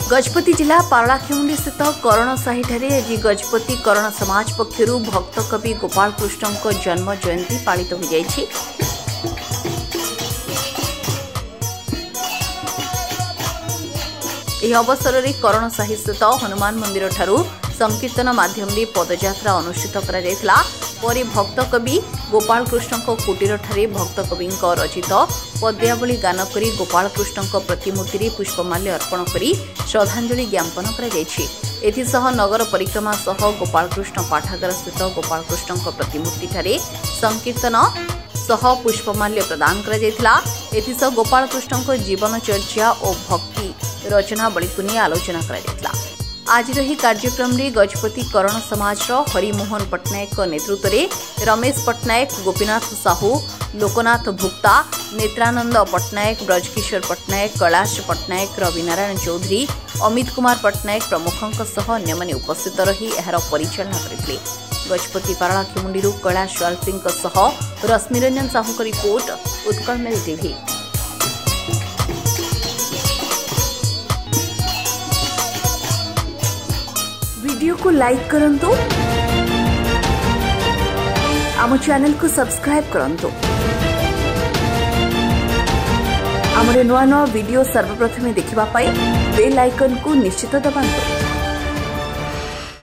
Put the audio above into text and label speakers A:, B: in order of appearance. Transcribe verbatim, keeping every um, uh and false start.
A: गजपति जिला पारलाखेमुंडी स्थित करण साही ठारे आज गजपति करण समाज पक्षर भक्त कवि गोपाल कृष्ण जन्म जयंती पालित हो जाइछि। यह अवसर में करण साही स्थित हनुमान मंदिर ठारू संकीर्तन माध्यम पदयात्रा अनुष्ठित करा जायतिला। परे भक्त कवि गोपाल कृष्ण कुटीर ठारे भक्त कवि रचित पद्यावली गान करी गोपाल कृष्ण प्रतिमूर्ति में पुष्पमाल्य अर्पण करी श्रद्धांजलि ज्ञापन करा जायछि। एथिसह नगर परिक्रमा सह गोपाल कृष्ण पाठागार स्थित गोपाल कृष्ण प्रतिमूर्ति ठारे संकीर्तन सह पुष्पमाल्य प्रदान करा जायतिला। एथिसह गोपाल कृष्ण जीवनचर्या और भक्ति रचनावली को नहीं आलोचना करा जायतिला। आज रही कार्यक्रम में गजपति करण समाज हरिमोहन पट्टनायक नेतृत्व में रमेश पट्टनायक, गोपीनाथ साहू, लोकनाथ भुक्ता, नेत्रानंद पट्टनायक, ब्रजकिशोर पट्टनायक, कैलाश पट्टनायक, रविनारायण चौधरी, अमित कुमार पट्टनायक प्रमुखों सह अन्य उपस्थित रही एहार परिचालना करथिले। गजपति पारलाखेमुंडी कैलाश लाल सिंह सह रश्मिरंजन साहू का report, Utkal mail TV. Video को लाइक करंतु, आम चैनल को सब्सक्राइब करंतु, आमरे नुआ नुआ वीडियो सर्वप्रथमे देखिबा पाई बेल आइकन को निश्चित दबांतु।